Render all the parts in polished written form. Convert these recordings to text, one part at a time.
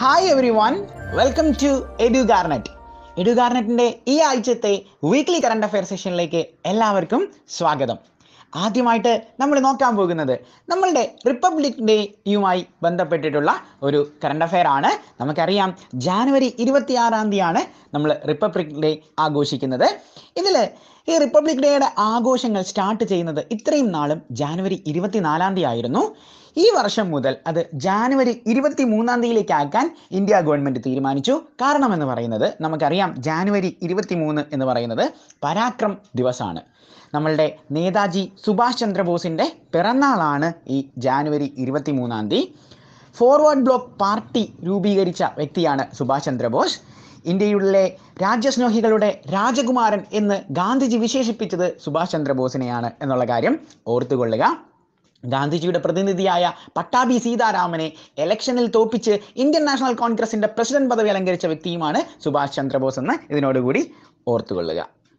Hi everyone, welcome to Edugarnet. എഡ്യൂഗാർനെറ്റിൻ്റെ ഈ ആഴ്ചത്തെ വീക്ക്ലി കറണ്ട് അഫെയർ സെഷനിലേക്ക് എല്ലാവർക്കും സ്വാഗതം. ആദ്യമായിട്ട് നമ്മൾ നോക്കാൻ പോകുന്നത് നമ്മളുടെ റിപ്പബ്ലിക് ഡേയുമായി ബന്ധപ്പെട്ടിട്ടുള്ള ഒരു കറണ്ട് അഫെയർ ആണ്. നമുക്കറിയാം ജാനുവരി 26 നമ്മൾ റിപ്പബ്ലിക് ഡേ ആഘോഷിക്കുന്നത്. ഇതിൽ ഈ റിപ്പബ്ലിക് ഡേയുടെ ആഘോഷങ്ങൾ സ്റ്റാർട്ട് ചെയ്യുന്നത് ഇത്രയും നാളും ജാനുവരി 24 ആയിരുന്നു. ഈ വർഷം മുതൽ അത് ജാനുവരി 23 ആക്കാൻ ഇന്ത്യ ഗവൺമെൻറ് തീരുമാനിച്ചു. കാരണമെന്ന് പറയുന്നത് നമുക്കറിയാം ജാനുവരി 23 എന്ന് പറയുന്നത് പരാക്രം ദിവസമാണ്. നമ്മളുടെ നേതാജി സുഭാഷ് ചന്ദ്രബോസിൻ്റെ പിറന്നാളാണ് ഈ ജാനുവരി 23. ഫോർവേഡ് ബ്ലോക്ക് പാർട്ടി രൂപീകരിച്ച വ്യക്തിയാണ് സുഭാഷ് ചന്ദ്രബോസ്. ഇന്ത്യയിലെ രാജ്യസ്നേഹികളുടെ രാജകുമാരൻ എന്ന് ഗാന്ധിജി വിശേഷിപ്പിച്ചത് സുഭാഷ് ചന്ദ്രബോസിനെയാണ് എന്നുള്ള കാര്യം ഓർത്തുകൊള്ളുക. ഗാന്ധിജിയുടെ പ്രതിനിധിയായ പട്ടാഭി സീതാരാമനെ ഇലക്ഷനിൽ തോൽപ്പിച്ച് ഇന്ത്യൻ നാഷണൽ കോൺഗ്രസിൻ്റെ പ്രസിഡന്റ് പദവി അലങ്കരിച്ച വ്യക്തിയുമാണ് സുഭാഷ് ചന്ദ്രബോസ് എന്ന് ഇതിനോടുകൂടി ഓർത്തുകൊള്ളുക.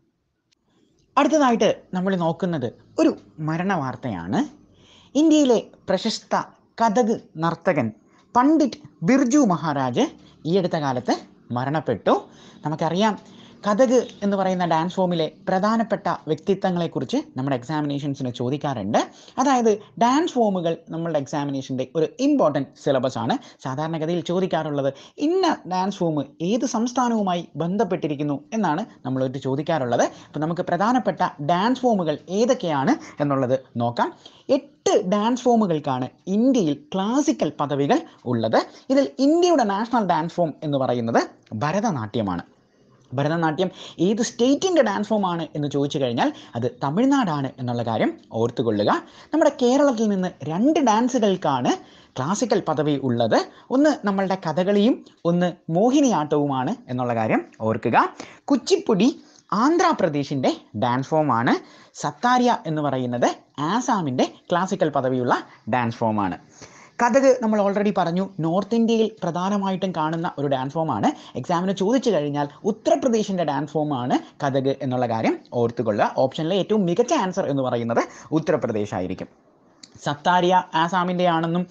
അടുത്തതായിട്ട് നമ്മൾ നോക്കുന്നത് ഒരു മരണ വാർത്തയാണ്. ഇന്ത്യയിലെ പ്രശസ്ത കഥക് നർത്തകൻ പണ്ഡിറ്റ് ബിർജു മഹാരാജ് ഈ അടുത്ത കാലത്ത് മരണപ്പെട്ടു. നമുക്കറിയാം കഥക് എന്ന് പറയുന്ന ഡാൻസ് ഫോമിലെ പ്രധാനപ്പെട്ട വ്യക്തിത്വങ്ങളെക്കുറിച്ച് നമ്മുടെ എക്സാമിനേഷൻസിന് ചോദിക്കാറുണ്ട്. അതായത് ഡാൻസ് ഫോമുകൾ നമ്മളുടെ എക്സാമിനേഷൻ്റെ ഒരു ഇമ്പോർട്ടൻറ്റ് സിലബസ് ആണ്. സാധാരണഗതിയിൽ ചോദിക്കാറുള്ളത് ഇന്ന ഡാൻസ് ഫോം ഏത് സംസ്ഥാനവുമായി ബന്ധപ്പെട്ടിരിക്കുന്നു എന്നാണ് നമ്മളൊരു ചോദിക്കാറുള്ളത്. അപ്പോൾ നമുക്ക് പ്രധാനപ്പെട്ട ഡാൻസ് ഫോമുകൾ ഏതൊക്കെയാണ് എന്നുള്ളത് നോക്കാം. 8 ഡാൻസ് ഫോമുകൾക്കാണ് ഇന്ത്യയിൽ ക്ലാസിക്കൽ പദവികൾ ഉള്ളത്. ഇതിൽ ഇന്ത്യയുടെ നാഷണൽ ഡാൻസ് ഫോം എന്ന് പറയുന്നത് ഭരതനാട്യമാണ്. ഭരതനാട്യം ഏത് സ്റ്റേറ്റിൻ്റെ ഡാൻസ് ഫോമാണ് എന്ന് ചോദിച്ചു കഴിഞ്ഞാൽ അത് തമിഴ്നാടാണ് എന്നുള്ള കാര്യം ഓർത്തുകൊള്ളുക. നമ്മുടെ കേരളത്തിൽ നിന്ന് 2 ഡാൻസുകൾക്കാണ് ക്ലാസിക്കൽ പദവി ഉള്ളത്. ഒന്ന് നമ്മളുടെ കഥകളിയും ഒന്ന് മോഹിനിയാട്ടവുമാണ് എന്നുള്ള കാര്യം ഓർക്കുക. കുച്ചിപ്പുടി ആന്ധ്രാപ്രദേശിൻ്റെ ഡാൻസ് ഫോമാണ്. സത്താരിയ എന്ന് പറയുന്നത് ആസാമിൻ്റെ ക്ലാസിക്കൽ പദവിയുള്ള ഡാൻസ് ഫോമാണ്. കഥക് നമ്മൾ ഓൾറെഡി പറഞ്ഞു, നോർത്ത് ഇന്ത്യയിൽ പ്രധാനമായിട്ടും കാണുന്ന ഒരു ഡാൻസ് ഫോമാണ്. എക്സാമിന് ചോദിച്ചു കഴിഞ്ഞാൽ ഉത്തർപ്രദേശിൻ്റെ ഡാൻസ് ഫോമാണ് കഥക് എന്നുള്ള കാര്യം ഓർത്തുകൊള്ളുക. ഓപ്ഷനിലെ ഏറ്റവും മികച്ച ആൻസർ എന്ന് പറയുന്നത് ഉത്തർപ്രദേശ് ആയിരിക്കും. സത്താരിയ ആസാമിൻ്റെ ആണെന്നും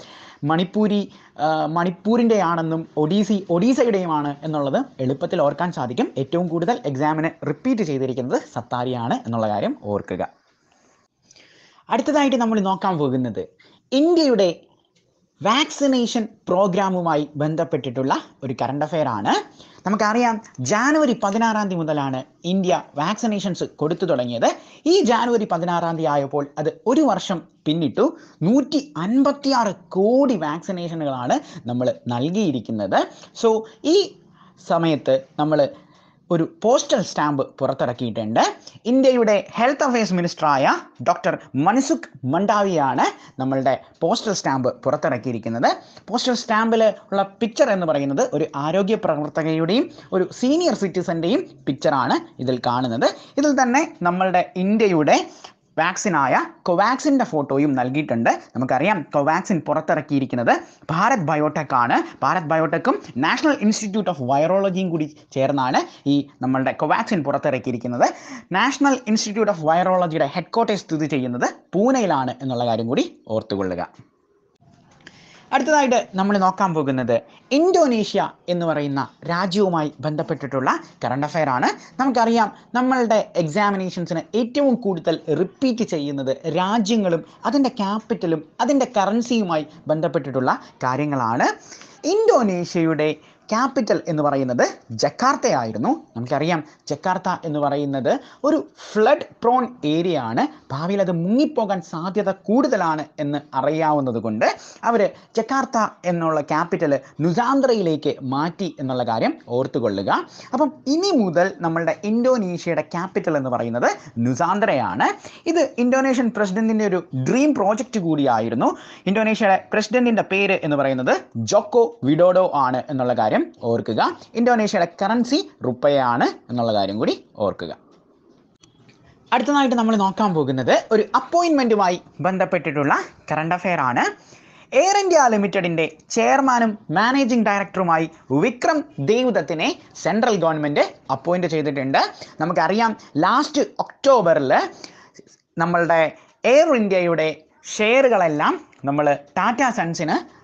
മണിപ്പൂരിൻ്റെ ആണെന്നും ഒഡീസയുടെയുമാണ് എന്നുള്ളത് എളുപ്പത്തിൽ ഓർക്കാൻ സാധിക്കും. ഏറ്റവും കൂടുതൽ എക്സാമിന് റിപ്പീറ്റ് ചെയ്തിരിക്കുന്നത് സത്താരിയാണ് എന്നുള്ള കാര്യം ഓർക്കുക. അടുത്തതായിട്ട് നമ്മൾ നോക്കാൻ പോകുന്നത് ഇന്ത്യയുടെ വാക്സിനേഷൻ പ്രോഗ്രാമുമായി ബന്ധപ്പെട്ടിട്ടുള്ള ഒരു കറണ്ട് അഫെയർ ആണ്. നമുക്കറിയാം ജാനുവരി 16 മുതലാണ് ഇന്ത്യ വാക്സിനേഷൻസ് കൊടുത്തു തുടങ്ങിയത്. ഈ ജാനുവരി 16 ആയപ്പോൾ അത് ഒരു വർഷം പിന്നിട്ടു. 156 കോടി വാക്സിനേഷനുകളാണ് നമ്മൾ നൽകിയിരിക്കുന്നത്. സോ ഈ സമയത്ത് നമ്മൾ ഒരു പോസ്റ്റൽ സ്റ്റാമ്പ് പുറത്തിറക്കിയിട്ടുണ്ട്. ഇന്ത്യയുടെ ഹെൽത്ത് അഫെയർസ് മിനിസ്റ്ററായ ഡോക്ടർ മൻസുഖ് മണ്ഡാവിയാണ് നമ്മളുടെ പോസ്റ്റൽ സ്റ്റാമ്പ് പുറത്തിറക്കിയിരിക്കുന്നത്. പോസ്റ്റൽ സ്റ്റാമ്പിൽ ഉള്ള പിക്ചർ എന്ന് പറയുന്നത് ഒരു ആരോഗ്യ പ്രവർത്തകയുടെയും ഒരു സീനിയർ സിറ്റിസൻ്റെയും പിക്ചറാണ് ഇതിൽ കാണുന്നത്. ഇതിൽ തന്നെ നമ്മളുടെ ഇന്ത്യയുടെ വാക്സിനായ കോവാക്സിൻ്റെ ഫോട്ടോയും നൽകിയിട്ടുണ്ട്. നമുക്കറിയാം കോവാക്സിൻ പുറത്തിറക്കിയിരിക്കുന്നത് ഭാരത് ബയോടെക് ആണ്. ഭാരത് ബയോടെക്കും നാഷണൽ ഇൻസ്റ്റിറ്റ്യൂട്ട് ഓഫ് വൈറോളജിയും കൂടി ചേർന്നാണ് ഈ നമ്മളുടെ കോവാക്സിൻ പുറത്തിറക്കിയിരിക്കുന്നത്. നാഷണൽ ഇൻസ്റ്റിറ്റ്യൂട്ട് ഓഫ് വൈറോളജിയുടെ ഹെഡ്ക്വാർട്ടേഴ്സ് സ്ഥിതി ചെയ്യുന്നത് പൂനെയിലാണ് എന്നുള്ള കാര്യം കൂടി ഓർത്തുകൊള്ളുക. അടുത്തതായിട്ട് നമ്മൾ നോക്കാൻ പോകുന്നത് ഇന്തോനേഷ്യ എന്ന് പറയുന്ന രാജ്യവുമായി ബന്ധപ്പെട്ടിട്ടുള്ള കറണ്ട് അഫെയർ ആണ്. നമുക്കറിയാം നമ്മളുടെ എക്സാമിനേഷൻസിന് ഏറ്റവും കൂടുതൽ റിപ്പീറ്റ് ചെയ്യുന്നത് രാജ്യങ്ങളും അതിൻ്റെ ക്യാപിറ്റലും അതിൻ്റെ കറൻസിയുമായി ബന്ധപ്പെട്ടിട്ടുള്ള കാര്യങ്ങളാണ്. ഇന്തോനേഷ്യയുടെ ക്യാപിറ്റൽ എന്ന് പറയുന്നത് ജക്കാർത്തയായിരുന്നു. നമുക്കറിയാം ജക്കാർത്ത എന്ന് പറയുന്നത് ഒരു ഫ്ലഡ് പ്രോൺ ഏരിയ ആണ്. ഭാവിയിൽ അത് മുങ്ങിപ്പോകാൻ സാധ്യത കൂടുതലാണ് എന്ന് അറിയാവുന്നത് കൊണ്ട് അവർ ജക്കാർത്ത എന്നുള്ള ക്യാപിറ്റൽ നുസാന്ത്രയിലേക്ക് മാറ്റി എന്നുള്ള കാര്യം ഓർത്തുകൊള്ളുക. അപ്പം ഇനി മുതൽ നമ്മളുടെ ഇന്തോനേഷ്യയുടെ ക്യാപിറ്റൽ എന്ന് പറയുന്നത് നുസാന്ത്രയാണ്. ഇത് ഇന്തോനേഷ്യൻ പ്രസിഡന്റിൻ്റെ ഒരു ഡ്രീം പ്രോജക്റ്റ് കൂടിയായിരുന്നു. ഇന്തോനേഷ്യയുടെ പ്രസിഡന്റിൻ്റെ പേര് എന്ന് പറയുന്നത് ജോക്കോ വിഡോഡോ ആണ് എന്നുള്ള കാര്യം ഓർക്കുക. ഇന്തോനേഷ്യയുടെ കറൻസി റുപ്പയാണ് എന്നുള്ള കാര്യം കൂടി ഓർക്കുക. അടുത്തതായിട്ട് നമ്മൾ നോക്കാൻ പോകുന്നത് ഒരു അപ്പോയിൻമെൻറ്റുമായി ബന്ധപ്പെട്ടിട്ടുള്ള കറണ്ട് അഫെയർ ആണ്. എയർ ഇന്ത്യ ലിമിറ്റഡിൻ്റെ ചെയർമാനും മാനേജിംഗ് ഡയറക്ടറുമായി വിക്രം ദേവ്ദത്തിനെ സെൻട്രൽ ഗവൺമെൻറ് അപ്പോയിൻ്റ് ചെയ്തിട്ടുണ്ട്. നമുക്കറിയാം ലാസ്റ്റ് ഒക്ടോബറിൽ നമ്മളുടെ എയർ ഇന്ത്യയുടെ ഷെയറുകളെല്ലാം നമ്മൾ ടാറ്റ സൺസിന്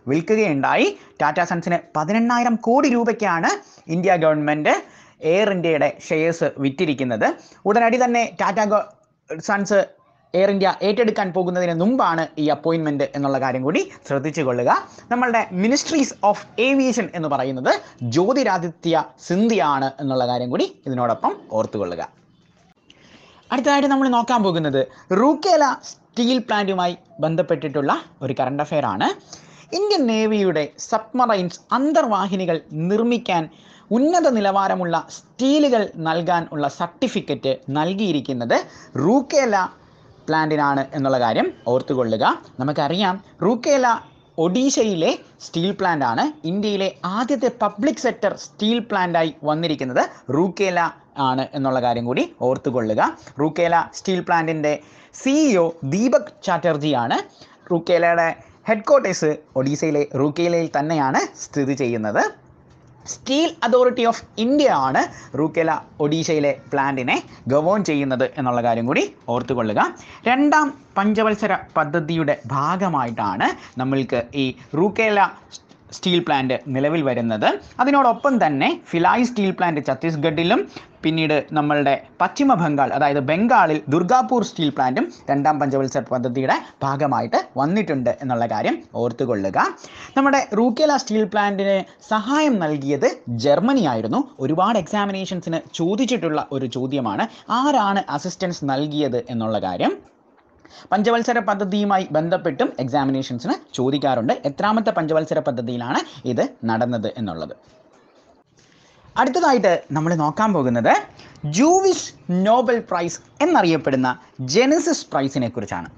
വിൽക്കുകയുണ്ടായി. ടാറ്റ സൺസിന് 18,000 കോടി രൂപയ്ക്കാണ് ഇന്ത്യ ഗവൺമെൻറ് എയർ ഇന്ത്യയുടെ ഷെയർസ് വിറ്റിരിക്കുന്നത്. ഉടനടി തന്നെ ടാറ്റ സൺസ് എയർ ഇന്ത്യ ഏറ്റെടുക്കാൻ പോകുന്നതിന് മുമ്പാണ് ഈ അപ്പോയിൻമെൻറ്റ് എന്നുള്ള കാര്യം കൂടി ശ്രദ്ധിച്ചു കൊള്ളുക. നമ്മളുടെ മിനിസ്ട്രീസ് ഓഫ് ഏവിയേഷൻ എന്ന് പറയുന്നത് ജ്യോതിരാദിത്യ സിന്ധ്യയാണ് എന്നുള്ള കാര്യം കൂടി ഇതിനോടൊപ്പം ഓർത്തുകൊള്ളുക. അടുത്തതായിട്ട് നമ്മൾ നോക്കാൻ പോകുന്നത് റൂർക്കേല സ്റ്റീൽ പ്ലാന്റുമായി ബന്ധപ്പെട്ടിട്ടുള്ള ഒരു കറണ്ട് അഫെയർ ആണ്. ഇന്ത്യൻ നേവിയുടെ സബ്മറൈൻസ് അന്തർവാഹിനികൾ നിർമ്മിക്കാൻ ഉന്നത നിലവാരമുള്ള സ്റ്റീലുകൾ നൽകാൻ ഉള്ള സർട്ടിഫിക്കറ്റ് നൽകിയിരിക്കുന്നത് റൂർക്കേല പ്ലാന്റിനാണ് എന്നുള്ള കാര്യം ഓർത്തുകൊള്ളുക. നമുക്കറിയാം റൂർക്കേല ഒഡീഷയിലെ സ്റ്റീൽ പ്ലാന്റ് ആണ്. ഇന്ത്യയിലെ ആദ്യത്തെ പബ്ലിക് സെക്ടർ സ്റ്റീൽ പ്ലാന്റായി വന്നിരിക്കുന്നത് റൂർക്കേല ആണ് എന്നുള്ള കാര്യം കൂടി ഓർത്തുകൊള്ളുക. റൂർക്കേല സ്റ്റീൽ പ്ലാന്റിൻ്റെ CEO ദീപക് ചാറ്റർജിയാണ്. റൂർക്കേലയുടെ ഹെഡ്ക്വാർട്ടേഴ്സ് ഒഡീഷയിലെ റൂർക്കേലയിൽ തന്നെയാണ് സ്ഥിതി ചെയ്യുന്നത്. സ്റ്റീൽ അതോറിറ്റി ഓഫ് ഇന്ത്യ ആണ് റൂർക്കേല ഒഡീഷയിലെ പ്ലാന്റിനെ ഗവേൺ ചെയ്യുന്നത് എന്നുള്ള കാര്യം കൂടി ഓർത്തുകൊള്ളുക. 2ാം പഞ്ചവത്സര പദ്ധതിയുടെ ഭാഗമായിട്ടാണ് നമ്മൾക്ക് ഈ റൂർക്കേല സ്റ്റീൽ പ്ലാന്റ് നിലവിൽ വരുന്നത്. അതിനോടൊപ്പം തന്നെ ഫിലായ് സ്റ്റീൽ പ്ലാന്റ് ഛത്തീസ്ഗഡിലും പിന്നീട് നമ്മളുടെ പശ്ചിമ ബംഗാൾ അതായത് ബംഗാളിൽ ദുർഗാപൂർ സ്റ്റീൽ പ്ലാന്റും 2ാം പഞ്ചവത്സര പദ്ധതിയുടെ ഭാഗമായിട്ട് വന്നിട്ടുണ്ട് എന്നുള്ള കാര്യം ഓർത്തുകൊള്ളുക. നമ്മുടെ റൂർക്കേല സ്റ്റീൽ പ്ലാന്റിന് സഹായം നൽകിയത് ജർമ്മനി ആയിരുന്നു. ഒരുപാട് എക്സാമിനേഷൻസിന് ചോദിച്ചിട്ടുള്ള ഒരു ചോദ്യമാണ്, ആരാണ് അസിസ്റ്റൻസ് നൽകിയത് എന്നുള്ള കാര്യം. പഞ്ചവത്സര പദ്ധതിയുമായി ബന്ധപ്പെട്ടും എക്സാമിനേഷൻസിന് ചോദിക്കാറുണ്ട്. എത്രാമത്തെ പഞ്ചവത്സര പദ്ധതിയിലാണ് ഇത് നടന്നത് എന്നുള്ളത്. അടുത്തതായിട്ട് നമ്മൾ നോക്കാൻ പോകുന്നത് ജൂവിഷ് നോബൽ പ്രൈസ് എന്നറിയപ്പെടുന്ന ജെനസിസ് പ്രൈസിനെ കുറിച്ചാണ്.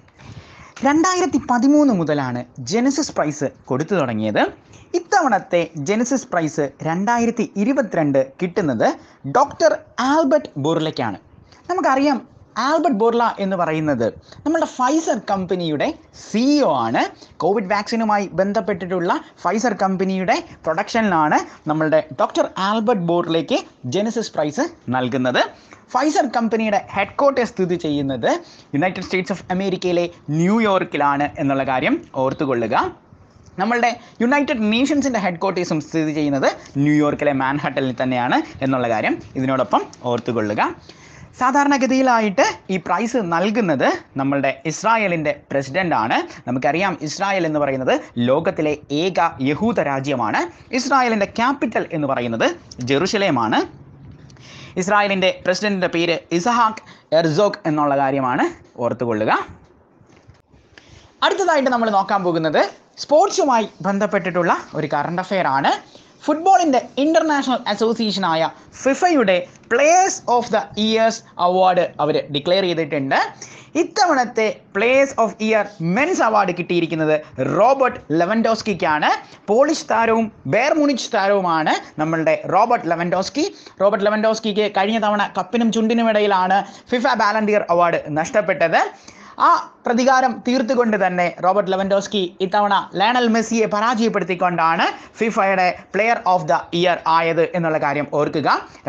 2013 മുതലാണ് ജെനസിസ് പ്രൈസ് കൊടുത്തു തുടങ്ങിയത്. ഇത്തവണത്തെ ജെനസിസ് പ്രൈസ് 2022 കിട്ടുന്നത് ഡോക്ടർ ആൽബർട്ട് ബോർലയ്ക്കാണ്. നമുക്കറിയാം ആൽബർട്ട് ബോർല എന്ന് പറയുന്നത് നമ്മളുടെ ഫൈസർ കമ്പനിയുടെ CEO ആണ്. കോവിഡ് വാക്സിനുമായി ബന്ധപ്പെട്ടിട്ടുള്ള ഫൈസർ കമ്പനിയുടെ പ്രൊഡക്ഷനിലാണ് നമ്മളുടെ ഡോക്ടർ ആൽബർട്ട് ബോർലയ്ക്ക് ജെനസിസ് പ്രൈസ് നൽകുന്നത്. ഫൈസർ കമ്പനിയുടെ ഹെഡ്ക്വാർട്ടേഴ്സ് സ്ഥിതി ചെയ്യുന്നത് യുണൈറ്റഡ് സ്റ്റേറ്റ്സ് ഓഫ് അമേരിക്കയിലെ ന്യൂയോർക്കിലാണ് എന്നുള്ള കാര്യം ഓർത്തുകൊള്ളുക. നമ്മളുടെ യുണൈറ്റഡ് നേഷൻസിൻ്റെ ഹെഡ്ക്വാർട്ടേഴ്സും സ്ഥിതി ചെയ്യുന്നത് ന്യൂയോർക്കിലെ മാൻഹട്ടനിൽ തന്നെയാണ് എന്നുള്ള കാര്യം ഇതിനോടൊപ്പം ഓർത്തുകൊള്ളുക. സാധാരണഗതിയിലായിട്ട് ഈ പ്രൈസ് നൽകുന്നത് നമ്മളുടെ ഇസ്രായേലിൻ്റെ പ്രസിഡൻ്റാണ്. നമുക്കറിയാം ഇസ്രായേൽ എന്ന് പറയുന്നത് ലോകത്തിലെ ഏക യഹൂദ രാജ്യമാണ്. ഇസ്രായേലിൻ്റെ ക്യാപിറ്റൽ എന്ന് പറയുന്നത് ജെറുസലേമാണ്. ഇസ്രായേലിൻ്റെ പ്രസിഡന്റിൻ്റെ പേര് ഇസഹാക്ക് എർസോഗ് എന്നുള്ള കാര്യമാണ് ഓർത്തുകൊള്ളുക. അടുത്തതായിട്ട് നമ്മൾ നോക്കാൻ പോകുന്നത് സ്പോർട്സുമായി ബന്ധപ്പെട്ടിട്ടുള്ള ഒരു കറണ്ട് അഫെയർ ആണ്. ഫുട്ബോളിൻ്റെ ഇൻ്റർനാഷണൽ അസോസിയേഷനായ ഫിഫയുടെ players of the years award അവർ ഡിക്ലെയർ ചെയ്തിട്ടുണ്ട്. ഇത്തവണത്തെ players of year men's award കിട്ടിയിരിക്കുന്നത് റോബർട്ട് ലെവൻഡോസ്കിക്കാണ്. പോളിഷ് താരവും ബെയർ മുനിച്ച് താരവുമാണ് നമ്മളുടെ റോബർട്ട് ലെവൻഡോസ്കിക്ക് കഴിഞ്ഞ തവണ കപ്പിനും ചുണ്ടിനും ഇടയിലാണ് ഫിഫ ബാലൻഡിയർ അവാർഡ് നഷ്ടപ്പെട്ടത്. ആ പ്രതികാരം തീർത്തുകൊണ്ട് തന്നെ റോബർട്ട് ലെവൻഡോസ്കി ഇത്തവണ ലയണൽ മെസ്സിയെ പരാജയപ്പെടുത്തിക്കൊണ്ടാണ് ഫിഫയുടെ പ്ലെയർ ഓഫ് ദ ഇയർ ആയത് എന്നുള്ള കാര്യം ഓർക്കുക.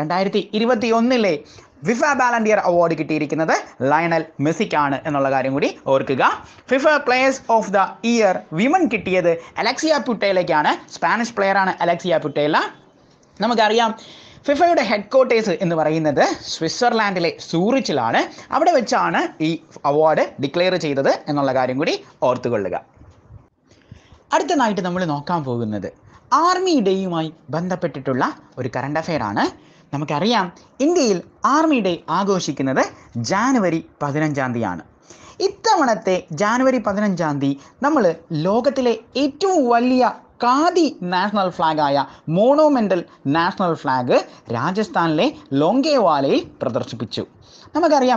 2021 ഫിഫ ബാലൻഡിയർ അവാർഡ് കിട്ടിയിരിക്കുന്നത് ലയണൽ മെസ്സിക്കാണ് എന്നുള്ള കാര്യം കൂടി ഓർക്കുക. FIFA players of the year women കിട്ടിയത് അലക്സിയ പുട്ടേലയ്ക്കാണ്. സ്പാനിഷ് പ്ലെയറാണ് അലക്സിയ പുട്ടേല. നമുക്കറിയാം ഫിഫയുടെ ഹെഡ്ക്വാർട്ടേഴ്സ് എന്ന് പറയുന്നത് സ്വിറ്റ്സർലാൻഡിലെ സൂറിച്ചിലാണ്. അവിടെ വെച്ചാണ് ഈ അവാർഡ് ഡിക്ലെയർ ചെയ്തത് എന്നുള്ള കാര്യം കൂടി ഓർത്തുകൊള്ളുക. അടുത്തതായിട്ട് നമ്മൾ നോക്കാൻ പോകുന്നത് ആർമി ഡേയുമായി ബന്ധപ്പെട്ടിട്ടുള്ള ഒരു കറണ്ട് അഫെയർ ആണ്. നമുക്കറിയാം ഇന്ത്യയിൽ ആർമി ഡേ ആഘോഷിക്കുന്നത് ജാനുവരി 15-ാം തീയതിയാണ്. ഇത്തവണത്തെ ജാനുവരി 15-ാം തീയതി നമ്മൾ ലോകത്തിലെ ഏറ്റവും വലിയ ഖാദി നാഷണൽ ഫ്ലാഗായ മോണോമെൻ്റൽ നാഷണൽ ഫ്ലാഗ് രാജസ്ഥാനിലെ ലോങ്കേവാലയിൽ പ്രദർശിപ്പിച്ചു. നമുക്കറിയാം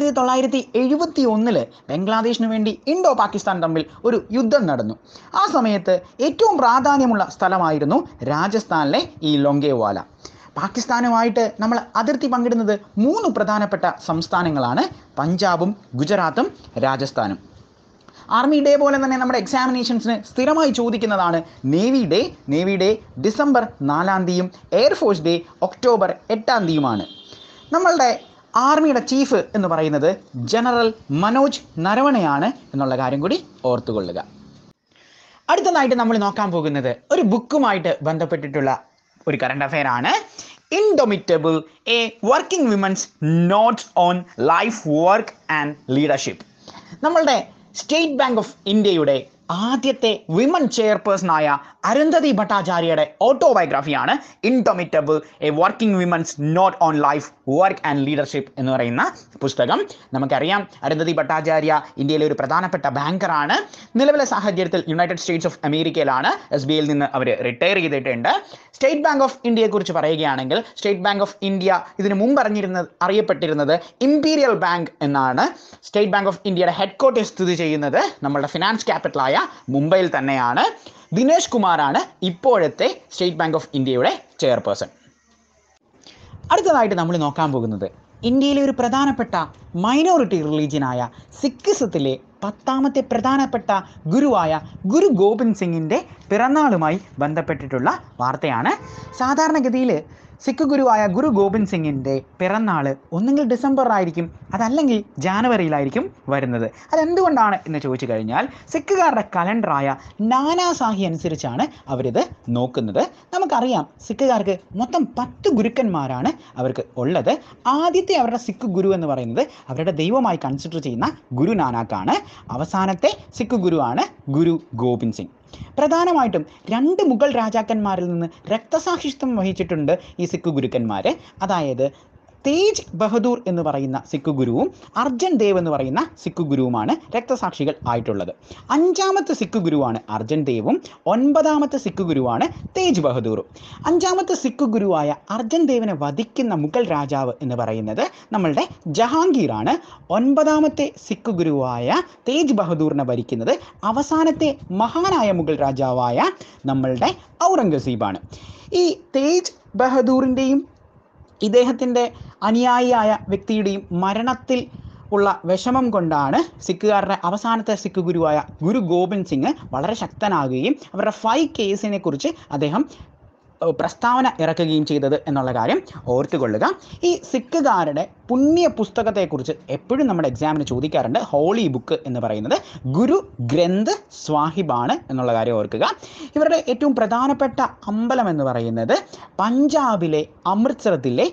1971 ബംഗ്ലാദേശിന് വേണ്ടി ഇൻഡോ പാകിസ്ഥാൻ തമ്മിൽ ഒരു യുദ്ധം നടന്നു. ആ സമയത്ത് ഏറ്റവും പ്രാധാന്യമുള്ള സ്ഥലമായിരുന്നു രാജസ്ഥാനിലെ ഈ ലോങ്കേവാല. പാകിസ്ഥാനുമായിട്ട് നമ്മൾ അതിർത്തി പങ്കിടുന്നത് 3 പ്രധാനപ്പെട്ട സംസ്ഥാനങ്ങളാണ്, പഞ്ചാബും ഗുജറാത്തും രാജസ്ഥാനും. ആർമി ഡേ പോലെ തന്നെ നമ്മുടെ എക്സാമിനേഷൻസിന് സ്ഥിരമായി ചോദിക്കുന്നതാണ് നേവി ഡേ ഡിസംബർ 4-ാം തീയതിയും എയർഫോഴ്സ് ഡേ ഒക്ടോബർ 8-ാം തീയതിയുമാണ്. നമ്മളുടെ ആർമിയുടെ ചീഫ് എന്ന് പറയുന്നത് ജനറൽ മനോജ് നരവണെയാണ് എന്നുള്ള കാര്യം കൂടി ഓർത്തുകൊള്ളുക. അടുത്തതായിട്ട് നമ്മൾ നോക്കാൻ പോകുന്നത് ഒരു ബുക്കുമായിട്ട് ബന്ധപ്പെട്ടിട്ടുള്ള ഒരു കറണ്ട് അഫെയർ ആണ്. Indomitable a working women's notes on life work and leadership. നമ്മളുടെ സ്റ്റേറ്റ് ബാങ്ക് ഓഫ് ഇന്ത്യയുടെ ആദ്യത്തെ വിമൻ ചെയർപേഴ്സണായ അരുന്ധതി ഭട്ടാചാര്യയുടെ ഓട്ടോബയോഗ്രഫിയാണ് indomitable a working women's note on life work and leadership എന്ന് പറയുന്ന പുസ്തകം. നമുക്കറിയാം അരുന്ധതി ഭട്ടാചാര്യ ഇന്ത്യയിലെ ഒരു പ്രധാനപ്പെട്ട ബാങ്കറാണ്. നിലവിലെ സാഹചര്യത്തിൽ യുണൈറ്റഡ് സ്റ്റേറ്റ്സ് ഓഫ് അമേരിക്കയിലാണ്. SBIയിൽ നിന്ന് അവർ റിട്ടയർ ചെയ്തിട്ടുണ്ട്. സ്റ്റേറ്റ് ബാങ്ക് ഓഫ് ഇന്ത്യയെക്കുറിച്ച് പറയുകയാണെങ്കിൽ സ്റ്റേറ്റ് ബാങ്ക് ഓഫ് ഇന്ത്യ ഇതിനു മുമ്പ് അറിയപ്പെട്ടിരുന്നത് ഇംപീരിയൽ ബാങ്ക് എന്നാണ്. സ്റ്റേറ്റ് ബാങ്ക് ഓഫ് ഇന്ത്യയുടെ ഹെഡ് ക്വാർട്ടേഴ്സ് സ്ഥിതി ചെയ്യുന്നത് നമ്മുടെ ഫിനാൻസ് ക്യാപിറ്റലായ മുംബൈയിൽ തന്നെയാണ്. ദിനേശ് കുമാറാണ് ഇപ്പോഴത്തെ സ്റ്റേറ്റ് ബാങ്ക് ഓഫ് ഇന്ത്യയുടെ ചെയർപേഴ്സൺ. അടുത്തതായിട്ട് നമ്മൾ നോക്കാൻ പോകുന്നത് ഇന്ത്യയിലെ ഒരു പ്രധാനപ്പെട്ട മൈനോറിറ്റി റിലീജിയനായ സിഖിസത്തിലെ 10ാമത്തെ പ്രധാനപ്പെട്ട ഗുരുവായ ഗുരു ഗോബിന്ദ് സിംഗിൻ്റെ പിറന്നാളുമായി ബന്ധപ്പെട്ടിട്ടുള്ള വാർത്തയാണ്. സാധാരണഗതിയിൽ സിഖ് ഗുരുവായ ഗുരു ഗോബിന്ദ് സിംഗിൻ്റെ പിറന്നാൾ ഒന്നുകിൽ ഡിസംബറിലായിരിക്കും, അതല്ലെങ്കിൽ ജാനുവരിയിലായിരിക്കും വരുന്നത്. അതെന്തുകൊണ്ടാണ് എന്ന് ചോദിച്ചു കഴിഞ്ഞാൽ സിഖുകാരുടെ കലണ്ടറായ നാനാസാഹി അനുസരിച്ചാണ് അവരിത് നോക്കുന്നത്. നമുക്കറിയാം സിഖുകാർക്ക് മൊത്തം 10 ഗുരുക്കന്മാരാണ് അവർക്ക് ഉള്ളത്. ആദ്യത്തെ അവരുടെ സിഖ് ഗുരു എന്ന് പറയുന്നത് അവരുടെ ദൈവമായി കൺസിഡർ ചെയ്യുന്ന ഗുരു നാനാക്കാണ്. അവസാനത്തെ സിഖ് ഗുരുവാണ് ഗുരു ഗോബിന്ദ് സിംഗ്. പ്രധാനമായിട്ടും 2 മുഗൾ രാജാക്കന്മാരിൽ നിന്ന് രക്തസാക്ഷിത്വം വഹിച്ചിട്ടുണ്ട് ഈ സിഖ് ഗുരുക്കന്മാർ. അതായത് തേജ് ബഹദൂർ എന്ന് പറയുന്ന സിഖ് ഗുരുവും അർജൻ ദേവ് എന്ന് പറയുന്ന സിഖ് ഗുരുവുമാണ് രക്തസാക്ഷികൾ ആയിട്ടുള്ളത്. 5ാമത്തെ സിഖ് ഗുരുവാണ് അർജൻ ദേവും 9ാമത്തെ സിഖ് ഗുരുവാണ് തേജ് ബഹദൂറും. 5ാമത്തെ സിഖ് ഗുരുവായ അർജൻ ദേവിനെ വധിക്കുന്ന മുഗൾ രാജാവ് എന്ന് പറയുന്നത് നമ്മളുടെ ജഹാംഗീറാണ്. 9ാമത്തെ സിഖ് ഗുരുവായ തേജ് ബഹദൂറിനെ ഭരിക്കുന്നത് അവസാനത്തെ മഹാനായ മുഗൾ രാജാവായ നമ്മളുടെ ഔറംഗസീബാണ്. ഈ തേജ് ബഹദൂറിൻ്റെയും ഇദ്ദേഹത്തിൻ്റെ അനുയായിയായ വ്യക്തിയുടെയും മരണത്തിൽ ഉള്ള വിഷമം കൊണ്ടാണ് സിഖുകാരുടെ അവസാനത്തെ സിഖ് ഗുരുവായ ഗുരു ഗോബിന്ദ് സിംഗ് വളരെ ശക്തനാകുകയും അവരുടെ 5 കേസിനെ കുറിച്ച് അദ്ദേഹം പ്രസ്താവന ഇറക്കുകയും ചെയ്തത് എന്നുള്ള കാര്യം ഓർത്തുകൊള്ളുക. ഈ സിഖുകാരുടെ പുണ്യ പുസ്തകത്തെക്കുറിച്ച് എപ്പോഴും നമ്മുടെ എക്സാമിന് ചോദിക്കാറുണ്ട്. ഹോളി ബുക്ക് എന്ന് പറയുന്നത് ഗുരു ഗ്രന്ഥ് സാഹിബാണ് എന്നുള്ള കാര്യം ഓർക്കുക. ഇവരുടെ ഏറ്റവും പ്രധാനപ്പെട്ട അമ്പലം എന്ന് പറയുന്നത് പഞ്ചാബിലെ അമൃത്സരത്തിലെ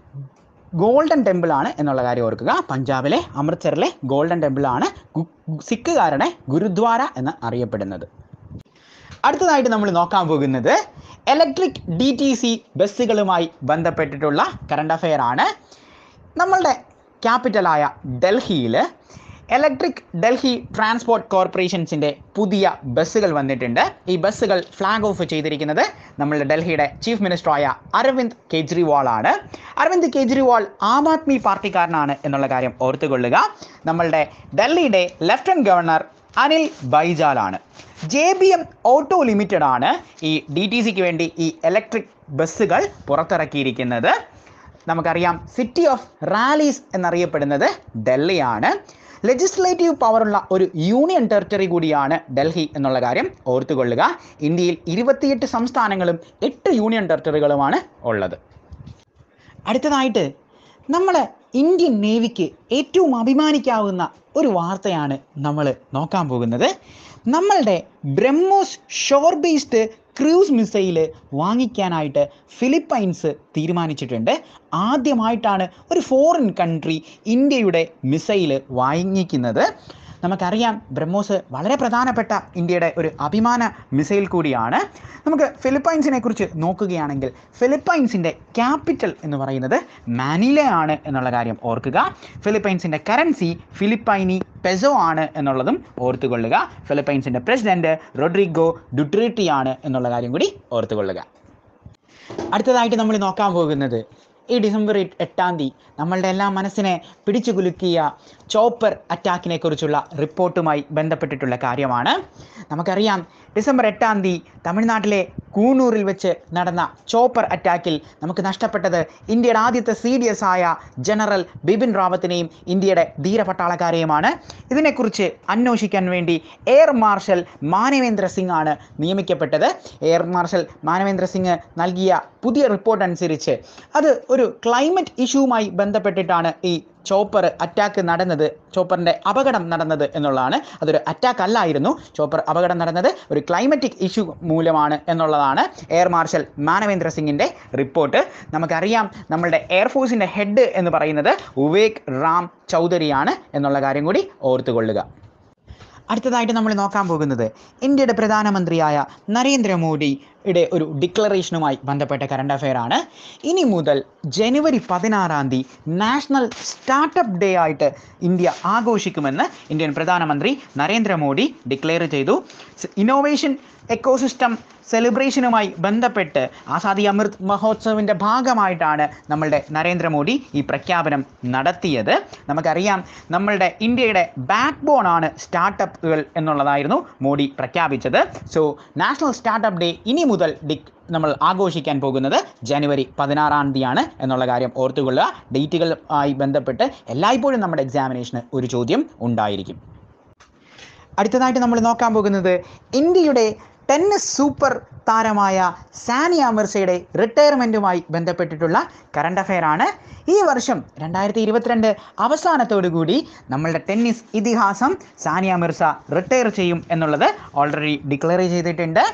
ഗോൾഡൻ ടെമ്പിളാണ് എന്നുള്ള കാര്യം ഓർക്കുക. പഞ്ചാബിലെ അമൃത്സറിലെ ഗോൾഡൻ ടെമ്പിളാണ് സിഖുകാരുടെ ഗുരുദ്വാര എന്ന് അറിയപ്പെടുന്നത്. അടുത്തതായിട്ട് നമ്മൾ നോക്കാൻ പോകുന്നത് ഇലക്ട്രിക് DTC ബസ്സുകളുമായി ബന്ധപ്പെട്ടിട്ടുള്ള കറണ്ട് അഫെയർ ആണ്. നമ്മളുടെ ക്യാപിറ്റലായ ഡൽഹിയിൽ ഇലക്ട്രിക് ഡൽഹി ട്രാൻസ്പോർട്ട് കോർപ്പറേഷൻസിൻ്റെ പുതിയ ബസ്സുകൾ വന്നിട്ടുണ്ട്. ഈ ബസ്സുകൾ ഫ്ലാഗ് ഓഫ് ചെയ്തിരിക്കുന്നത് നമ്മളുടെ ഡൽഹിയുടെ ചീഫ് മിനിസ്റ്ററായ അരവിന്ദ് കെജ്രിവാൾ ആണ്. അരവിന്ദ് കെജ്രിവാൾ ആം ആദ്മി പാർട്ടിക്കാരനാണ് എന്നുള്ള കാര്യം ഓർത്തുകൊള്ളുക. നമ്മളുടെ ഡൽഹിയുടെ ലെഫ്റ്റനന്റ് ഗവർണർ അനിൽ ബൈജാലാണ്. JBM ഓട്ടോ ലിമിറ്റഡ് ആണ് ഈ DTCക്ക് വേണ്ടി ഈ ഇലക്ട്രിക് ബസ്സുകൾ പുറത്തിറക്കിയിരിക്കുന്നത്. നമുക്കറിയാം സിറ്റി ഓഫ് റാലീസ് എന്നറിയപ്പെടുന്നത് ഡൽഹിയാണ്. ലെജിസ്ലേറ്റീവ് പവറുള്ള ഒരു യൂണിയൻ ടെറിട്ടറി കൂടിയാണ് ഡൽഹി എന്നുള്ള കാര്യം ഓർത്തുകൊള്ളുക. ഇന്ത്യയിൽ 28 സംസ്ഥാനങ്ങളും 8 യൂണിയൻ ടെറിട്ടറികളുമാണ് ഉള്ളത്. അടുത്തതായിട്ട് നമ്മൾ ഇന്ത്യൻ നേവിക്ക് ഏറ്റവും അഭിമാനിക്കാവുന്ന ഒരു വാർത്തയാണ് നമ്മൾ നോക്കാൻ പോകുന്നത്. നമ്മളുടെ BrahMos shore based cruise missile വാങ്ങിക്കാനായിട്ട് ഫിലിപ്പൈൻസ് തീരുമാനിച്ചിട്ടുണ്ട്. ആദ്യമായിട്ടാണ് ഒരു ഫോറിൻ കൺട്രി ഇന്ത്യയുടെ മിസൈൽ വാങ്ങിക്കുന്നത്. നമുക്കറിയാം ബ്രഹ്മോസ് വളരെ പ്രധാനപ്പെട്ട ഇന്ത്യയുടെ ഒരു അഭിമാന മിസൈൽ കൂടിയാണ്. നമുക്ക് ഫിലിപ്പൈൻസിനെ കുറിച്ച് നോക്കുകയാണെങ്കിൽ ഫിലിപ്പൈൻസിൻ്റെ ക്യാപിറ്റൽ എന്ന് പറയുന്നത് മാനിലയാണ് എന്നുള്ള കാര്യം ഓർക്കുക. ഫിലിപ്പൈൻസിൻ്റെ കറൻസി ഫിലിപ്പൈനി പെസോ ആണ് എന്നുള്ളതും ഓർത്തുകൊള്ളുക. ഫിലിപ്പൈൻസിൻ്റെ പ്രസിഡന്റ് റോഡ്രിഗോ ഡുട്രേറ്റി ആണ് എന്നുള്ള കാര്യം കൂടി ഓർത്തുകൊള്ളുക. അടുത്തതായിട്ട് നമ്മൾ നോക്കാൻ പോകുന്നത് ഈ ഡിസംബർ 8 നമ്മളുടെ എല്ലാ മനസ്സിനെ പിടിച്ചു കുലുക്കിയ ചോപ്പർ അറ്റാക്കിനെ കുറിച്ചുള്ള റിപ്പോർട്ടുമായി ബന്ധപ്പെട്ടിട്ടുള്ള കാര്യമാണ്. നമുക്കറിയാം ഡിസംബർ 8 തമിഴ്നാട്ടിലെ കൂണൂരിൽ വെച്ച് നടന്ന ചോപ്പർ അറ്റാക്കിൽ നമുക്ക് നഷ്ടപ്പെട്ടത് ഇന്ത്യയുടെ ആദ്യത്തെ CDS ആയ ജനറൽ ബിപിൻ റാവത്തിനെയും ഇന്ത്യയുടെ ധീരപട്ടാളക്കാരെയുമാണ്. ഇതിനെക്കുറിച്ച് അന്വേഷിക്കാൻ വേണ്ടി എയർ മാർഷൽ മാനവേന്ദ്ര സിംഗ് ആണ് നിയമിക്കപ്പെട്ടത്. എയർ മാർഷൽ മാനവേന്ദ്ര സിംഗ് നൽകിയ പുതിയ റിപ്പോർട്ട് അനുസരിച്ച് അത് ഒരു ക്ലൈമറ്റ് ഇഷ്യൂവുമായി ബന്ധപ്പെട്ടിട്ടാണ് ഈ ചോപ്പർ അറ്റാക്ക് നടന്നത്, ചോപ്പറിൻ്റെ അപകടം നടന്നത് എന്നുള്ളതാണ്. അതൊരു അറ്റാക്ക് അല്ലായിരുന്നു. ചോപ്പർ അപകടം നടന്നത് ഒരു ക്ലൈമറ്റിക് ഇഷ്യൂ മൂലമാണ് എന്നുള്ളതാണ് എയർ മാർഷൽ മാനവേന്ദ്ര സിംഗിൻ്റെ റിപ്പോർട്ട്. നമുക്കറിയാം നമ്മളുടെ എയർഫോഴ്സിൻ്റെ ഹെഡ് എന്ന് പറയുന്നത് വിവേക് റാം ചൗധരിയാണ് എന്നുള്ള കാര്യം കൂടി ഓർത്തുകൊള്ളുക. അടുത്തതായിട്ട് നമ്മൾ നോക്കാൻ പോകുന്നത് ഇന്ത്യയുടെ പ്രധാനമന്ത്രിയായ നരേന്ദ്രമോദിയുടെ ഒരു ഡിക്ലറേഷനുമായി ബന്ധപ്പെട്ട കറണ്ട് അഫെയർ ആണ്. ഇനി മുതൽ ജനുവരി 16 നാഷണൽ സ്റ്റാർട്ടപ്പ് ഡേ ആയിട്ട് ഇന്ത്യ ആഘോഷിക്കുമെന്ന് ഇന്ത്യൻ പ്രധാനമന്ത്രി നരേന്ദ്രമോദി ഡിക്ലെയർ ചെയ്തു. ഇന്നോവേഷൻ എക്കോസിസ്റ്റം സെലിബ്രേഷനുമായി ബന്ധപ്പെട്ട് ആസാദി അമൃത് മഹോത്സവിൻ്റെ ഭാഗമായിട്ടാണ് നമ്മളുടെ നരേന്ദ്രമോദി ഈ പ്രഖ്യാപനം നടത്തിയത്. നമുക്കറിയാം നമ്മളുടെ ഇന്ത്യയുടെ ബാക്ക് ബോൺ ആണ് സ്റ്റാർട്ടപ്പുകൾ എന്നുള്ളതായിരുന്നു മോദി പ്രഖ്യാപിച്ചത്. സോ നാഷണൽ സ്റ്റാർട്ടപ്പ് ഡേ ഇനി മുതൽ നമ്മൾ ആഘോഷിക്കാൻ പോകുന്നത് ജനുവരി 16 എന്നുള്ള കാര്യം ഓർത്തുകൊള്ളുക. ഡേറ്റുകളുമായി ബന്ധപ്പെട്ട് എല്ലായ്പ്പോഴും നമ്മുടെ എക്സാമിനേഷന് ഒരു ചോദ്യം ഉണ്ടായിരിക്കും. അടുത്തതായിട്ട് നമ്മൾ നോക്കാൻ പോകുന്നത് ഇന്ത്യയുടെ ടെന്നീസ് സൂപ്പർ താരമായ സാനിയ മിർസയുടെ റിട്ടയർമെൻറ്റുമായി ബന്ധപ്പെട്ടിട്ടുള്ള കറണ്ട് അഫെയർ ആണ്. ഈ വർഷം 2022 അവസാനത്തോടുകൂടി നമ്മളുടെ ടെന്നീസ് ഇതിഹാസം സാനിയ മിർസ റിട്ടയർ ചെയ്യും എന്നുള്ളത് ഓൾറെഡി ഡിക്ലെയർ ചെയ്തിട്ടുണ്ട്.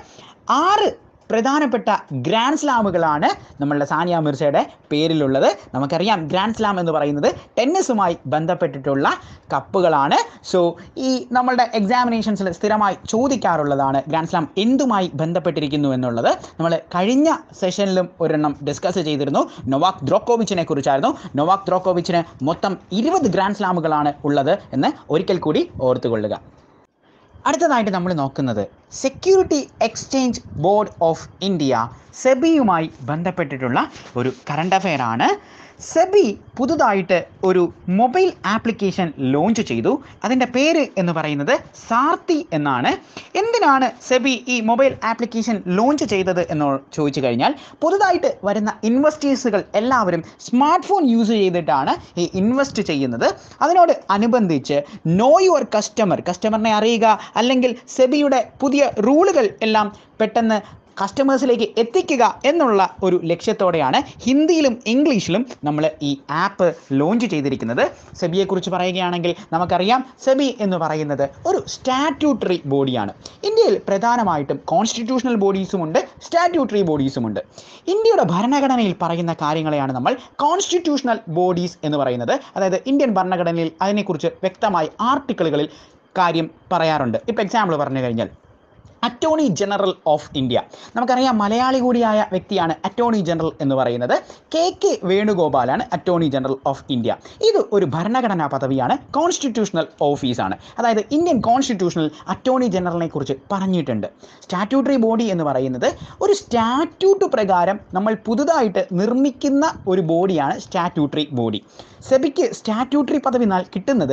6 പ്രധാനപ്പെട്ട ഗ്രാൻഡ് സ്ലാമുകളാണ് നമ്മളുടെ സാനിയ മിർസയുടെ പേരിലുള്ളത്. നമുക്കറിയാം ഗ്രാൻഡ് സ്ലാം എന്ന് പറയുന്നത് ടെന്നീസുമായി ബന്ധപ്പെട്ടിട്ടുള്ള കപ്പുകളാണ്. സോ ഈ നമ്മളുടെ എക്സാമിനേഷൻസിൽ സ്ഥിരമായി ചോദിക്കാറുള്ളതാണ് ഗ്രാൻഡ് സ്ലാം എന്തുമായി ബന്ധപ്പെട്ടിരിക്കുന്നു എന്നുള്ളത്. നമ്മൾ കഴിഞ്ഞ സെഷനിലും ഒരെണ്ണം ഡിസ്കസ് ചെയ്തിരുന്നു. നൊവാക് ദ്രോക്കോവിച്ചിനെ കുറിച്ചായിരുന്നു. നൊവാക് ദ്രോക്കോവിച്ചിന് മൊത്തം 20 ഗ്രാൻഡ് സ്ലാമുകളാണ് ഉള്ളത് എന്ന് ഒരിക്കൽ കൂടി ഓർത്തുകൊള്ളുക. അടുത്തതായിട്ട് നമ്മൾ നോക്കുന്നത് security exchange board of India സെബിയുമായി ബന്ധപ്പെട്ടിട്ടുള്ള ഒരു കറണ്ട് അഫെയർ ആണ്. സെബി പുതുതായിട്ട് ഒരു മൊബൈൽ ആപ്ലിക്കേഷൻ ലോഞ്ച് ചെയ്തു. അതിൻ്റെ പേര് എന്ന് പറയുന്നത് സാർത്തി എന്നാണ്. എന്തിനാണ് സെബി ഈ മൊബൈൽ ആപ്ലിക്കേഷൻ ലോഞ്ച് ചെയ്തത് എന്ന് ചോദിച്ചു കഴിഞ്ഞാൽ, പുതുതായിട്ട് വരുന്ന ഇൻവെസ്റ്റേഴ്സുകൾ എല്ലാവരും സ്മാർട്ട് ഫോൺ യൂസ് ചെയ്തിട്ടാണ് ഈ ഇൻവെസ്റ്റ് ചെയ്യുന്നത്. അതിനോട് അനുബന്ധിച്ച് നോ യുവർ കസ്റ്റമറിനെ അറിയുക, അല്ലെങ്കിൽ സെബിയുടെ പുതിയ റൂളുകൾ എല്ലാം പെട്ടെന്ന് കസ്റ്റമേഴ്സിലേക്ക് എത്തിക്കുക എന്നുള്ള ഒരു ലക്ഷ്യത്തോടെയാണ് ഹിന്ദിയിലും ഇംഗ്ലീഷിലും നമ്മൾ ഈ ആപ്പ് ലോഞ്ച് ചെയ്തിരിക്കുന്നത്. സെബിയെക്കുറിച്ച് പറയുകയാണെങ്കിൽ നമുക്കറിയാം സെബി എന്ന് പറയുന്നത് ഒരു സ്റ്റാറ്റ്യൂട്ടറി ബോഡിയാണ്. ഇന്ത്യയിൽ പ്രധാനമായിട്ടും കോൺസ്റ്റിറ്റ്യൂഷണൽ ബോഡീസുമുണ്ട്, സ്റ്റാറ്റ്യൂട്ടറി ബോഡീസുമുണ്ട്. ഇന്ത്യയുടെ ഭരണഘടനയിൽ പറയുന്ന കാര്യങ്ങളെയാണ് നമ്മൾ കോൺസ്റ്റിറ്റ്യൂഷണൽ ബോഡീസ് എന്ന് പറയുന്നത്. അതായത് ഇന്ത്യൻ ഭരണഘടനയിൽ അതിനെക്കുറിച്ച് വ്യക്തമായി ആർട്ടിക്കിളുകളിൽ കാര്യം പറയാറുണ്ട്. ഇപ്പോൾ എക്സാമ്പിൾ പറഞ്ഞു കഴിഞ്ഞാൽ അറ്റോർണി ജനറൽ ഓഫ് ഇന്ത്യ, നമുക്കറിയാം മലയാളി കൂടിയായ വ്യക്തിയാണ് അറ്റോർണി ജനറൽ എന്ന് പറയുന്നത്. കെ വേണുഗോപാലാണ് അറ്റോർണി ജനറൽ ഓഫ് ഇന്ത്യ. ഇത് ഒരു ഭരണഘടനാ പദവിയാണ്, കോൺസ്റ്റിറ്റ്യൂഷണൽ ഓഫീസാണ്. അതായത് ഇന്ത്യൻ കോൺസ്റ്റിറ്റ്യൂഷനിൽ അറ്റോർണി ജനറലിനെ കുറിച്ച് പറഞ്ഞിട്ടുണ്ട്. സ്റ്റാറ്റ്യൂട്ടറി ബോഡി എന്ന് പറയുന്നത് ഒരു സ്റ്റാറ്റ്യൂട്ട് പ്രകാരം നമ്മൾ പുതുതായിട്ട് നിർമ്മിക്കുന്ന ഒരു ബോഡിയാണ് സ്റ്റാറ്റ്യൂട്ടറി ബോഡി. സെബിക്ക് സ്റ്റാറ്റ്യൂട്ടറി പദവി കിട്ടുന്നത്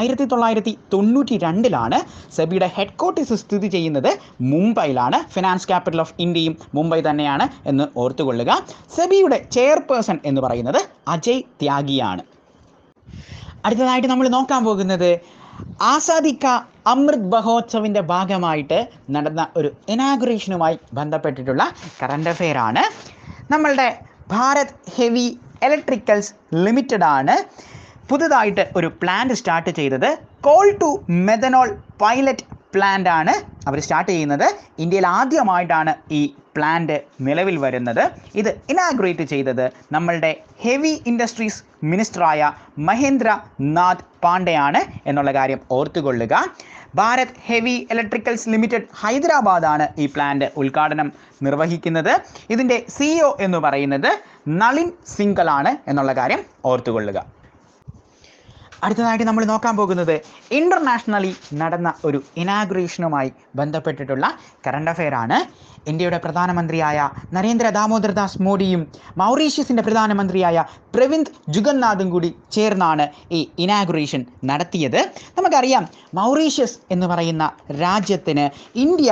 1992 സെബിയുടെ ഹെഡ് ക്വാർട്ടേഴ്സ് സ്ഥിതി ചെയ്യുന്നത് മുംബൈയിലാണ്. ഫിനാൻസ് ക്യാപിറ്റൽ ഓഫ് ഇന്ത്യയും മുംബൈ തന്നെയാണ് എന്ന് ഓർത്തുകൊള്ളുക. സെബിയുടെ ചെയർപേഴ്സൺ എന്ന് പറയുന്നത് അജയ് ത്യാഗിയാണ്. അടുത്തതായിട്ട് നമ്മൾ നോക്കാൻ പോകുന്നത് ആസാദി കാ അമൃത് മഹോത്സവിൻ്റെ ഭാഗമായിട്ട് നടന്ന ഒരു ഇനാഗുറേഷനുമായി ബന്ധപ്പെട്ടിട്ടുള്ള കറണ്ട് അഫെയർ ആണ്. നമ്മളുടെ ഭാരത് ഹെവി ഇലക്ട്രിക്കൽസ് ലിമിറ്റഡ് ആണ് പുതുതായിട്ട് ഒരു പ്ലാന്റ് സ്റ്റാർട്ട് ചെയ്തത്. Coal to methanol pilot plant ആണ് അവർ സ്റ്റാർട്ട് ചെയ്യുന്നത്. ഇന്ത്യയിൽ ആദ്യമായിട്ടാണ് ഈ പ്ലാന്റ് നിലവിൽ വരുന്നത്. ഇത് ഇനാഗുറേറ്റ് ചെയ്തത് നമ്മളുടെ ഹെവി ഇൻഡസ്ട്രീസ് മിനിസ്റ്ററായ മഹേന്ദ്ര നാഥ് പാണ്ഡെയാണ് എന്നുള്ള കാര്യം ഓർത്തുകൊള്ളുക. ഭാരത് ഹെവി ഇലക്ട്രിക്കൽസ് ലിമിറ്റഡ് ഹൈദരാബാദാണ് ഈ പ്ലാന്റ് ഉദ്ഘാടനം നിർവഹിക്കുന്നത്. ഇതിൻ്റെ CEO എന്ന് പറയുന്നത് നളിൻ സിംഗലാണ് എന്നുള്ള കാര്യം ഓർത്തുകൊള്ളുക. അടുത്തതായിട്ട് നമ്മൾ നോക്കാൻ പോകുന്നത് ഇൻ്റർനാഷണലി നടന്ന ഒരു ഇനാഗുറേഷനുമായി ബന്ധപ്പെട്ടിട്ടുള്ള കറണ്ട് അഫെയർ ആണ്. ഇന്ത്യയുടെ പ്രധാനമന്ത്രിയായ നരേന്ദ്ര ദാമോദർദാസ് മോഡിയും മൗറീഷ്യസിൻ്റെ പ്രധാനമന്ത്രിയായ പ്രവിന്ദ് ജുഗന്നാഥും കൂടി ചേർന്നാണ് ഈ ഇനാഗുറേഷൻ നടത്തിയത്. നമുക്കറിയാം മൗറീഷ്യസ് എന്ന് പറയുന്ന രാജ്യത്തിന് ഇന്ത്യ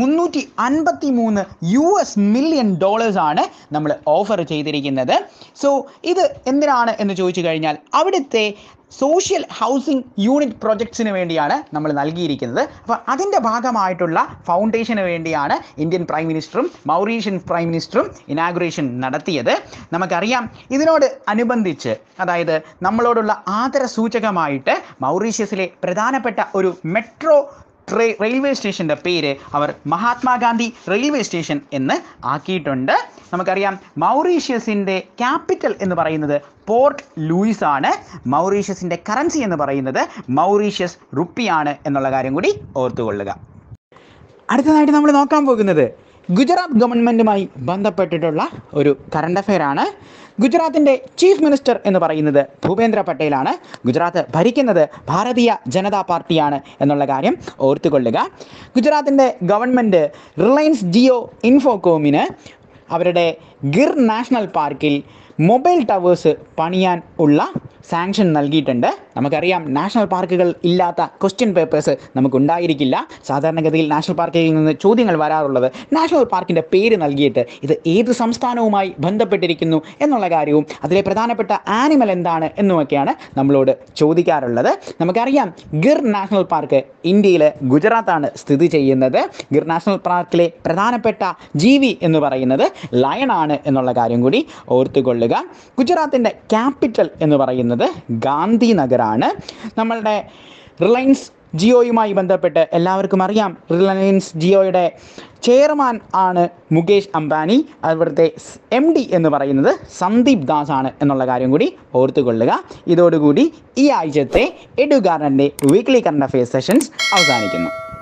$353 മില്യൺ ആണ് നമ്മൾ ഓഫർ ചെയ്തിരിക്കുന്നത്. സോ ഇത് എന്തിനാണ് എന്ന് ചോദിച്ചു കഴിഞ്ഞാൽ അവിടുത്തെ സോഷ്യൽ ഹൗസിംഗ് യൂണിറ്റ് പ്രൊജക്ട്സിന് വേണ്ടിയാണ് നമ്മൾ നൽകിയിരിക്കുന്നത്. അപ്പോൾ അതിൻ്റെ ഭാഗമായിട്ടുള്ള ഫൗണ്ടേഷന് വേണ്ടിയാണ് ഇന്ത്യൻ പ്രൈം മിനിസ്റ്ററും മൗറീഷ്യൻ പ്രൈം മിനിസ്റ്ററും ഇനാഗുറേഷൻ നടത്തിയത്. നമുക്കറിയാം ഇതിനോട് അനുബന്ധിച്ച്, അതായത് നമ്മളോടുള്ള ആദരസൂചകമായിട്ട് മൗറീഷ്യസിലെ പ്രധാനപ്പെട്ട ഒരു മെട്രോ റെയിൽവേ സ്റ്റേഷൻ്റെ പേര് അവർ മഹാത്മാഗാന്ധി റെയിൽവേ സ്റ്റേഷൻ എന്ന് ആക്കിയിട്ടുണ്ട്. നമുക്കറിയാം മൗറീഷ്യസിൻ്റെ ക്യാപിറ്റൽ എന്ന് പറയുന്നത് പോർട്ട് ലൂയിസ് ആണ്. മൗറീഷ്യസിൻ്റെ കറൻസി എന്ന് പറയുന്നത് മൗറീഷ്യസ് റുപ്പിയാണ് എന്നുള്ള കാര്യം കൂടി ഓർത്തുകൊള്ളുക. അടുത്തതായിട്ട് നമ്മൾ നോക്കാൻ പോകുന്നത് ഗുജറാത്ത് ഗവൺമെൻറ്റുമായി ബന്ധപ്പെട്ടിട്ടുള്ള ഒരു കറണ്ട് അഫെയർ ആണ്. ഗുജറാത്തിൻ്റെ ചീഫ് മിനിസ്റ്റർ എന്ന് പറയുന്നത് ഭൂപേന്ദ്ര പട്ടേലാണ്. ഗുജറാത്ത് ഭരിക്കുന്നത് ഭാരതീയ ജനതാ പാർട്ടിയാണ് എന്നുള്ള കാര്യം ഓർത്തുകൊള്ളുക. ഗുജറാത്തിൻ്റെ ഗവൺമെൻറ് റിലയൻസ് ജിയോ ഇൻഫോകോമിന് അവരുടെ ഗിർ നാഷണൽ പാർക്കിൽ മൊബൈൽ ടവേഴ്സ് പണിയാൻ ഉള്ള സാങ്ഷൻ നൽകിയിട്ടുണ്ട്. നമുക്കറിയാം നാഷണൽ പാർക്കുകൾ ഇല്ലാത്ത ക്വസ്റ്റ്യൻ പേപ്പേഴ്സ് നമുക്കുണ്ടായിരിക്കില്ല. സാധാരണഗതിയിൽ നാഷണൽ പാർക്കിൽ നിന്ന് ചോദ്യങ്ങൾ വരാറുള്ളത് നാഷണൽ പാർക്കിൻ്റെ പേര് നൽകിയിട്ട് ഇത് ഏത് സംസ്ഥാനവുമായി ബന്ധപ്പെട്ടിരിക്കുന്നു എന്നുള്ള കാര്യവും അതിലെ പ്രധാനപ്പെട്ട ആനിമൽ എന്താണ് എന്നുമൊക്കെയാണ് നമ്മളോട് ചോദിക്കാറുള്ളത്. നമുക്കറിയാം ഗിർ നാഷണൽ പാർക്ക് ഇന്ത്യയിലെ ഗുജറാത്താണ് സ്ഥിതി ചെയ്യുന്നത്. ഗിർ നാഷണൽ പാർക്കിലെ പ്രധാനപ്പെട്ട ജീവി എന്ന് പറയുന്നത് ലയണാണ് എന്നുള്ള കാര്യം കൂടി ഓർത്തുകൊള്ളുക. ഗുജറാത്തിൻ്റെ ക്യാപിറ്റൽ എന്ന് പറയുന്നത് ഗാന്ധി നഗറാണ്. നമ്മളുടെ റിലയൻസ് ജിയോയുമായി ബന്ധപ്പെട്ട് എല്ലാവർക്കും അറിയാം, റിലയൻസ് ജിയോയുടെ ചെയർമാൻ ആണ് മുകേഷ് അംബാനി. അവിടുത്തെ MD എന്ന് പറയുന്നത് സന്ദീപ് ദാസ് ആണ് എന്നുള്ള കാര്യം കൂടി ഓർത്തുകൊള്ളുക. ഇതോടുകൂടി ഈ ആഴ്ചത്തെ എഡ്യൂകാരൻ്റെ വീക്ക്ലി കറണ്ട് അഫെയർസ് സെഷൻസ് അവസാനിക്കുന്നു.